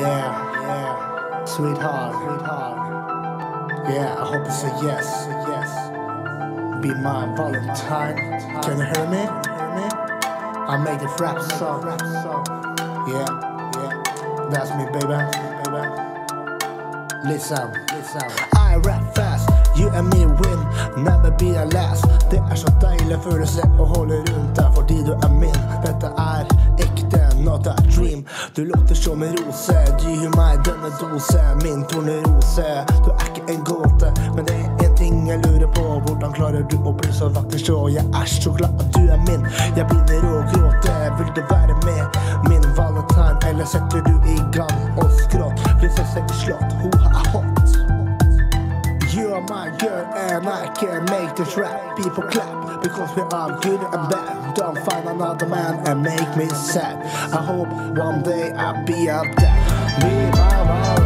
Yeah, sweetheart. Yeah, I hope it's a yes. Be my Valentine. Can you hear me? I make the rap song. Yeah, that's me, baby. Listen. I rap fast, you and me win. Never be a last. Det så deilig følelse å holde rundt deg fordi du min. Dette ekte, not a dream. Du lukter som en rose, du gir meg denne dose. Min tornerose, du ikke en gåte. Men det en ting jeg lurer på. Hvordan klarer du å bli så vakker så? Jeg så glad at du min. Jeg begynner å gråte, vil du være med? Min valentine, eller setter du i gang og skrått? Prinsesse i slott, hun hot. You are my girl and I can make this rap. People clap because we are good and bad. Don't find another man and make me sad. I hope one day I'll be a dad. Be my